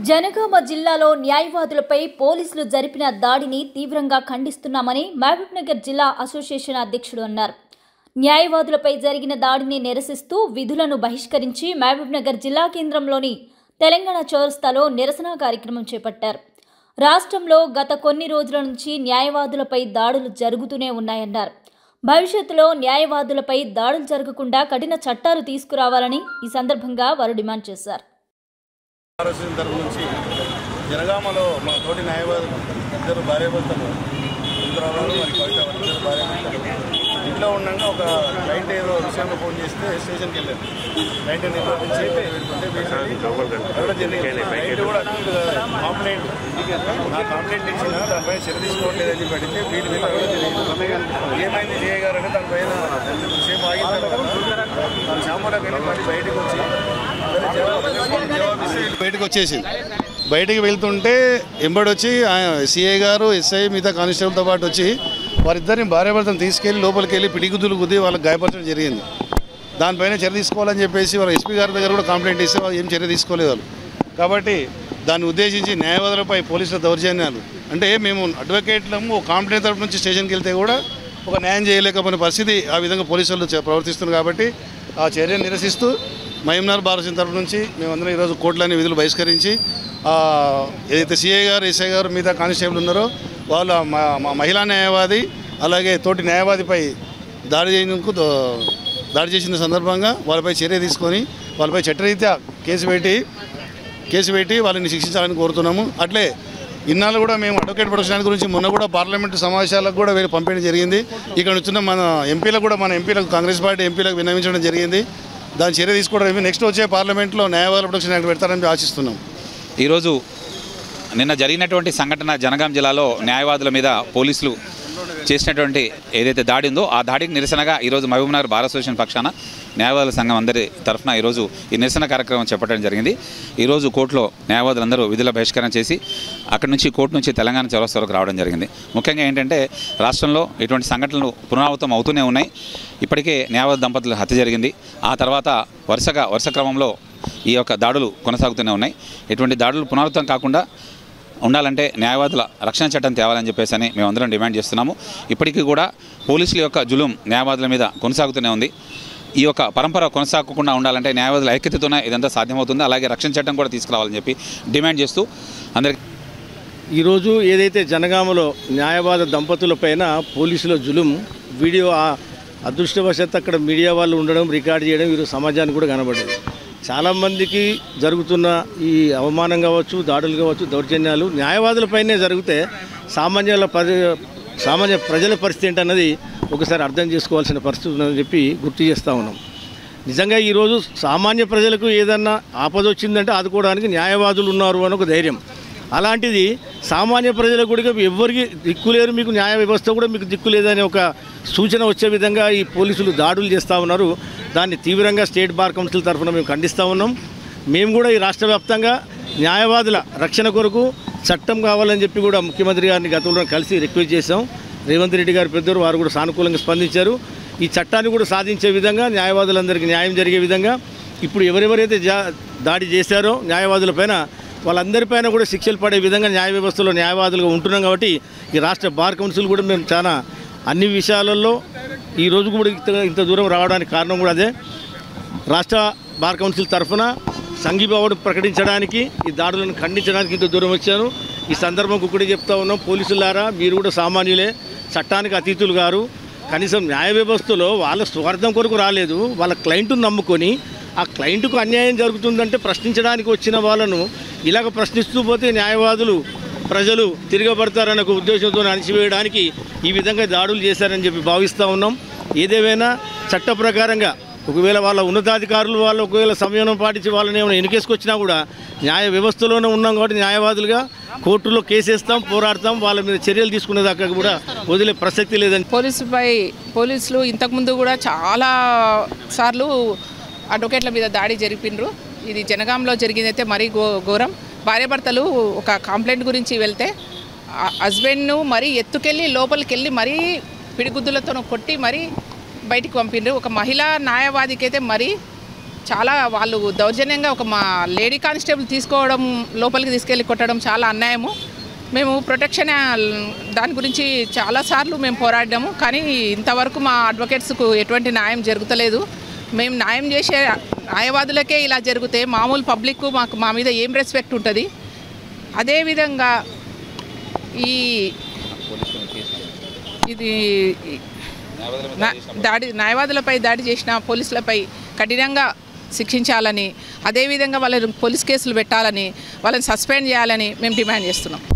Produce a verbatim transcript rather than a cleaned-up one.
జనగామ జిల్లాలో న్యాయవాదులపై పోలీసులు జరిపిన దాడిని తీవ్రంగా ఖండిస్తున్నామని మహబూబ్నగర్ జిల్లా అసోసియేషన్ అధ్యక్షుడు అన్నారు. న్యాయవాదులపై జరిగిన దాడిని నిరసిస్తూ విధులను బహిష్కరించి మహబూబ్నగర్ జిల్లా కేంద్రంలోని తెలంగాణ చౌరస్తాలో నిరసన కార్యక్రమం చేపట్టారు. రాష్ట్రంలో గత కొన్ని రోజుల నుంచి న్యాయవాదులపై దాడులు జరుగుతూనే ఉన్నాయన్నారు. భవిష్యత్తులో న్యాయవాదులపై దాడులు జరగకుండా కఠిన చట్టాలు తీసుకురావాలని ఈ సందర్భంగా వారు డిమాండ్ చేశారు. తరపు నుంచి జనగామలో మా తోటి న్యాయవాదులు ఇద్దరు భార్యాభర్తలు ఇంద్రారావు మరి కవిత ఇద్దరు భార్యాభర్తలు ఇంట్లో ఉండగా ఒక క్లయింట్ ఏదో విషయంలో ఫోన్ చేస్తే స్టేషన్కి వెళ్ళారు. క్లయింట్ నిర్వర్తించి క్లయింట్ కూడా కాంప్లైంట్ నా కాంప్లైంట్ ఇచ్చిన దానిపైన చర్య తీసుకోవట్లేదని పడితే వీటి మీద ఏమైంది జయ గారు అంటే దానిపైన సేపు ఆగిన తర్వాత శాంబూలోకి వెళ్ళి మళ్ళీ బయటకు వచ్చి బయటకు వచ్చేసింది. బయటికి వెళ్తుంటే ఎంబడి వచ్చి సిఐ గారు ఎస్ఐ మిగతా కానిస్టేబుల్తో పాటు వచ్చి వారిద్దరిని భార్యాభర్తను తీసుకెళ్లి లోపలికి వెళ్ళి పిడిగుద్దులు గుద్ది వాళ్ళకి గాయపరచడం జరిగింది. దానిపైన చర్య తీసుకోవాలని చెప్పేసి వాళ్ళ ఎస్పీ గారి దగ్గర కూడా కంప్లైంట్ ఇస్తే వాళ్ళు ఏం చర్య తీసుకోలేదు వాళ్ళు. కాబట్టి దాన్ని ఉద్దేశించి న్యాయవాదులపై పోలీసుల దౌర్జన్యాలు అంటే మేము అడ్వకేట్లము కంప్లైంట్ తరపు నుంచి స్టేషన్కి వెళ్తే కూడా ఒక న్యాయం చేయలేకపోయిన పరిస్థితి ఆ విధంగా పోలీసులు ప్రవర్తిస్తున్నారు. కాబట్టి ఆ చర్యను నిరసిస్తూ మహబూబ్నగర్ బార్ అసోసియేషన్ తరపు నుంచి మేమందరం ఈరోజు కోర్టులోని విధులు బహిష్కరించి ఏదైతే సిఐ గారు ఎస్ఐ గారు మిగతా కానిస్టేబుల్ ఉన్నారో వాళ్ళ మహిళా న్యాయవాది అలాగే తోటి న్యాయవాదిపై దాడి చేయడానికి దాడి చేసిన సందర్భంగా వాళ్ళపై చర్య తీసుకొని వాళ్ళపై చట్టరీత్యా కేసు పెట్టి కేసు పెట్టి వాళ్ళని శిక్షించాలని కోరుతున్నాము. అట్లే ఇన్నాళ్ళు కూడా మేము అడ్వకేట్ ప్రొఫెషన్ గురించి మొన్న కూడా పార్లమెంటు సమావేశాలకు కూడా వీళ్ళు పంపించడం జరిగింది. ఇక్కడ వచ్చిన మన ఎంపీలకు కూడా మన ఎంపీలకు కాంగ్రెస్ పార్టీ ఎంపీలకు విన్నవించడం జరిగింది. దాని చర్య తీసుకోవడం నెక్స్ట్ వచ్చే పార్లమెంట్లో న్యాయవాదుల ప్రొటెక్షన్ యాక్ట్ పెడతారని ఆశిస్తున్నాం. ఈరోజు నిన్న జరిగినటువంటి సంఘటన జనగాం జిల్లాలో న్యాయవాదుల మీద పోలీసులు చేసినటువంటి ఏదైతే దాడి ఉందో ఆ దాడికి నిరసనగా ఈరోజు మహబూబ్నగర్ బార్ అసోసియేషన్ పక్షాన న్యాయవాదుల సంఘం అందరి తరఫున ఈరోజు ఈ నిరసన కార్యక్రమం చేపట్టడం జరిగింది. ఈరోజు కోర్టులో న్యాయవాదులందరూ విధుల బహిష్కరణ చేసి అక్కడి నుంచి కోర్టు నుంచి తెలంగాణ చౌరస్తా వరకు రావడం జరిగింది. ముఖ్యంగా ఏంటంటే రాష్ట్రంలో ఇటువంటి సంఘటనలు పునరావృతం అవుతూనే ఉన్నాయి. ఇప్పటికే న్యాయవాద దంపతుల హత్య జరిగింది. ఆ తర్వాత వరుసగా వరుస క్రమంలో ఈ యొక్క దాడులు కొనసాగుతూనే ఉన్నాయి. ఇటువంటి దాడులు పునరావృతం కాకుండా ఉండాలంటే న్యాయవాదుల రక్షణ చట్టం తేవాలని చెప్పేసి అని మేమందరం డిమాండ్ చేస్తున్నాము. ఇప్పటికీ కూడా పోలీసుల యొక్క జులుం న్యాయవాదుల మీద కొనసాగుతూనే ఉంది. ఈ యొక్క పరంపర కొనసాగకుండా ఉండాలంటే న్యాయవాదుల ఐక్యతతోనే ఇదంతా సాధ్యమవుతుంది. అలాగే రక్షణ చట్టం కూడా తీసుకురావాలని చెప్పి డిమాండ్ చేస్తూ అందరికీ ఈరోజు ఏదైతే జనగామలో న్యాయవాద దంపతులపైన పోలీసుల జులుం వీడియో అదృష్టవశాత్తు అక్కడ మీడియా వాళ్ళు ఉండడం రికార్డ్ చేయడం ఈరోజు సమాజానికి కూడా కనబడ్డది. చాలామందికి జరుగుతున్న ఈ అవమానం కావచ్చు దాడులు కావచ్చు దౌర్జన్యాలు న్యాయవాదులపైనే జరిగితే సామాన్యుల ప్రజ సామాన్య ప్రజల పరిస్థితి ఏంటన్నది ఒకసారి అర్థం చేసుకోవాల్సిన పరిస్థితి ఉందని చెప్పి గుర్తు చేస్తూ ఉన్నాం. నిజంగా ఈరోజు సామాన్య ప్రజలకు ఏదన్నా ఆపద వచ్చిందంటే ఆదుకోవడానికి న్యాయవాదులు ఉన్నారు అని ఒక ధైర్యం. అలాంటిది సామాన్య ప్రజలకు కూడా ఎవరికి దిక్కులేరు, మీకు న్యాయ వ్యవస్థ కూడా మీకు దిక్కు లేదనే ఒక సూచన వచ్చే విధంగా ఈ పోలీసులు దాడులు చేస్తూ ఉన్నారు. దాన్ని తీవ్రంగా స్టేట్ బార్ కౌన్సిల్ తరఫున మేము ఖండిస్తూ ఉన్నాం. మేము కూడా ఈ రాష్ట్ర వ్యాప్తంగా న్యాయవాదుల రక్షణ కొరకు చట్టం కావాలని చెప్పి కూడా ముఖ్యమంత్రి గారిని గతంలో కలిసి రిక్వెస్ట్ చేశాం. రేవంత్ రెడ్డి గారు పెద్దలు వారు కూడా సానుకూలంగా స్పందించారు. ఈ చట్టాన్ని కూడా సాధించే విధంగా న్యాయవాదులందరికీ న్యాయం జరిగే విధంగా ఇప్పుడు ఎవరెవరైతే దాడి చేశారో న్యాయవాదులపైన వాళ్ళందరిపైన కూడా శిక్షలు పడే విధంగా న్యాయ వ్యవస్థలో న్యాయవాదులుగా ఉంటున్నాం. కాబట్టి ఈ రాష్ట్ర బార్ కౌన్సిల్ కూడా మేము చాలా అన్ని విషయాలలో ఈరోజు కూడా ఇంత దూరం రావడానికి కారణం కూడా అదే. రాష్ట్ర బార్ కౌన్సిల్ తరఫున సంఘీభావం ప్రకటించడానికి ఈ దాడులను ఖండించడానికి ఇంత దూరం వచ్చాను. ఈ సందర్భం ఒకటి చెప్తా ఉన్నాం, పోలీసులారా మీరు కూడా సామాన్యులే, చట్టానికి అతీతులు గారు. కనీసం న్యాయ వ్యవస్థలో వాళ్ళ స్వార్థం కొరకు రాలేదు, వాళ్ళ క్లయింట్ను నమ్ముకొని ఆ క్లయింట్కు అన్యాయం జరుగుతుందంటే ప్రశ్నించడానికి వచ్చిన వాళ్ళను ఇలాగ ప్రశ్నిస్తూ పోతే న్యాయవాదులు ప్రజలు తిరగబడతారన్న ఒక ఉద్దేశంతో అణిచివేయడానికి ఈ విధంగా దాడులు చేశారని చెప్పి భావిస్తూ ఉన్నాం. ఏదేమైనా చట్ట ప్రకారంగా ఒకవేళ వాళ్ళ ఉన్నతాధికారులు వాళ్ళు ఒకవేళ సంయమనం పాటించి వాళ్ళని ఏమైనా ఎన్నికేసుకొచ్చినా కూడా న్యాయ వ్యవస్థలోనే ఉన్నాం కాబట్టి న్యాయవాదులుగా కోర్టులో కేసేస్తాం, పోరాడతాం, వాళ్ళ మీద చర్యలు తీసుకునేదాకా కూడా వదిలే ప్రసక్తి లేదని. పోలీసుపై పోలీసులు ఇంతకుముందు కూడా చాలా సార్లు అడ్వకేట్ల మీద దాడి జరిపినరు. ఇది జనగాంలో జరిగిందైతే మరీ ఘో ఘోరం. భార్యాభర్తలు ఒక కంప్లైంట్ గురించి వెళ్తే హస్బెండ్ను మరీ ఎత్తుకెళ్ళి లోపలికి వెళ్ళి మరీ పిడిగుద్దులతో కొట్టి మరీ బయటికి పంపిండ్రు. ఒక మహిళా న్యాయవాదికి అయితే మరీ చాలా వాళ్ళు దౌర్జన్యంగా ఒక మా లేడీ కానిస్టేబుల్ తీసుకోవడం, లోపలికి తీసుకెళ్ళి కొట్టడం చాలా అన్యాయము. మేము ప్రొటెక్షన్ దాని గురించి చాలాసార్లు మేము పోరాడాము, కానీ ఇంతవరకు మా అడ్వకేట్స్కు ఎటువంటి న్యాయం జరుగుతలేదు. మేము న్యాయం చేసే న్యాయవాదులకే ఇలా జరిగితే మామూలు పబ్లిక్ మాకు మా మీద ఏం రెస్పెక్ట్ ఉంటుంది? అదేవిధంగా ఈ ఇది దాడి న్యాయవాదులపై దాడి చేసిన పోలీసులపై కఠినంగా శిక్షించాలని, అదేవిధంగా వాళ్ళని పోలీస్ కేసులు పెట్టాలని, వాళ్ళని సస్పెండ్ చేయాలని మేము డిమాండ్ చేస్తున్నాం.